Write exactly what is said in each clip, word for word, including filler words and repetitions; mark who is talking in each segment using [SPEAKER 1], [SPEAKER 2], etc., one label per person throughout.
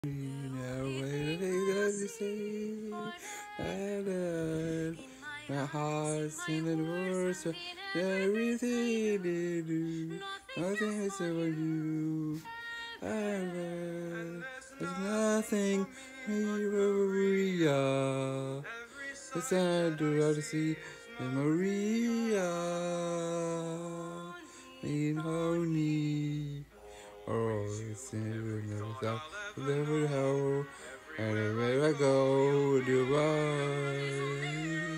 [SPEAKER 1] Now everything that you say, and uh, my heart's in the words of everything they do. Nothing is about you. I love. There's nothing Maria. It's not to see the Maria in honey. Oh, it's never stop, never how, and wherever I go, do I.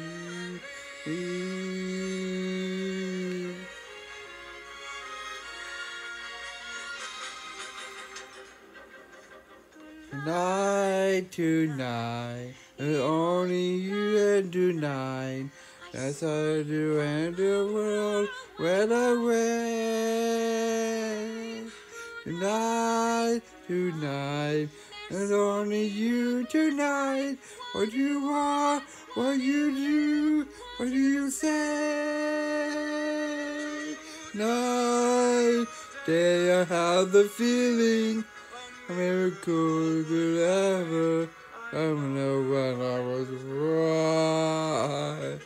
[SPEAKER 1] Tonight, tonight, and only you and tonight. That's all I do, and the world went away. Tonight, tonight, and only you tonight. What you are, what you do, what do you say? Night, day, I have the feeling. A miracle could ever. I don't know when I was right.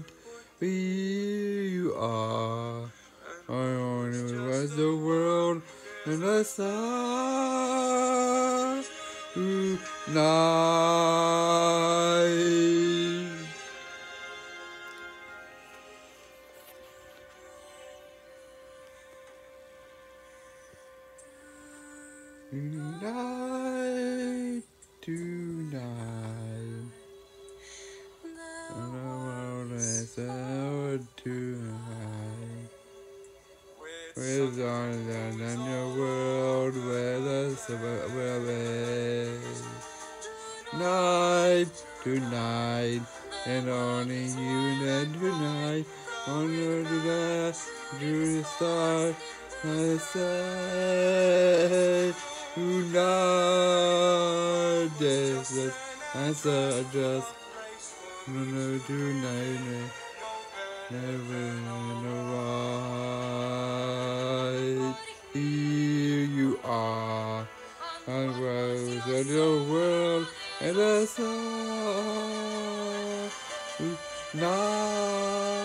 [SPEAKER 1] Here you are. I only was the world and I saw tonight. Tonight, tonight, and I want to say tonight. With on the world where the sun will be. Night, tonight, and only you and tonight. Only tonight, to the stars, I say. Tonight, yes, yes, I said just no, no, tonight, never, no, right. Here you are, I rose in the world, and I saw tonight.